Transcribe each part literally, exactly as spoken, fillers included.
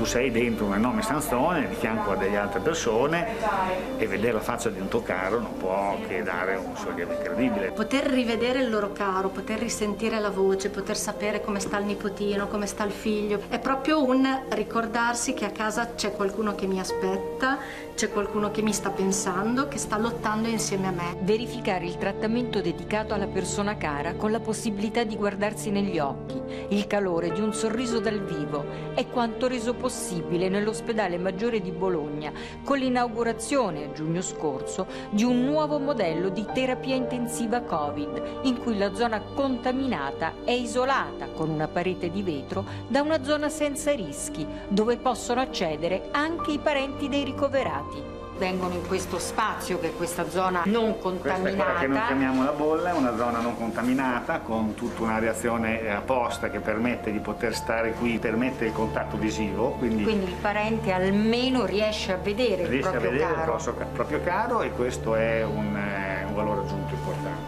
tu sei dentro un enorme stanzone di fianco a delle altre persone e vedere la faccia di un tuo caro non può che dare un sollievo incredibile. Poter rivedere il loro caro, poter risentire la voce, poter sapere come sta il nipotino, come sta il figlio, è proprio un ricordarsi che a casa c'è qualcuno che mi aspetta, c'è qualcuno che mi sta pensando, che sta lottando insieme a me. Verificare il trattamento dedicato alla persona cara con la possibilità di guardarsi negli occhi, il calore di un sorriso dal vivo è quanto reso possibile nell'ospedale Maggiore di Bologna con l'inaugurazione a giugno scorso di un nuovo modello di terapia intensiva Covid in cui la zona contaminata è isolata con una parete di vetro da una zona senza rischi dove possono accedere anche i parenti dei ricoverati. Vengono in questo spazio che è questa zona non contaminata. Questa è quella che noi chiamiamo la bolla, è una zona non contaminata con tutta una reazione apposta che permette di poter stare qui, permette il contatto visivo. Quindi, quindi il parente almeno riesce a vedere riesce il proprio a vedere caro. il proprio, proprio caro e questo è un, eh, un valore aggiunto importante.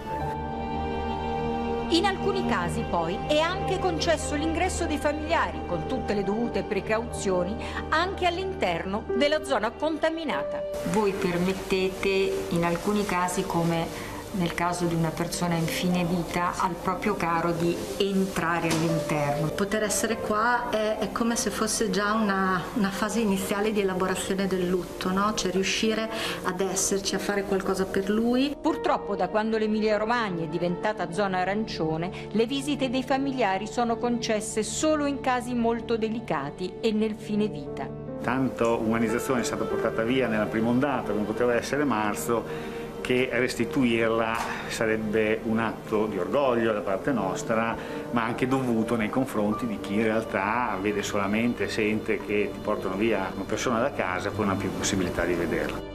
In alcuni casi poi è anche concesso l'ingresso dei familiari con tutte le dovute precauzioni anche all'interno della zona contaminata. Voi permettete in alcuni casi, come nel caso di una persona in fine vita, al proprio caro di entrare all'interno. Poter essere qua è, è come se fosse già una, una fase iniziale di elaborazione del lutto, no? Cioè riuscire ad esserci, a fare qualcosa per lui. Purtroppo da quando l'Emilia-Romagna è diventata zona arancione, le visite dei familiari sono concesse solo in casi molto delicati e nel fine vita. Tanto umanizzazione è stata portata via nella prima ondata, come poteva essere marzo, che restituirla sarebbe un atto di orgoglio da parte nostra, ma anche dovuto nei confronti di chi in realtà vede solamente, sente che ti portano via una persona da casa e poi non ha più possibilità di vederla.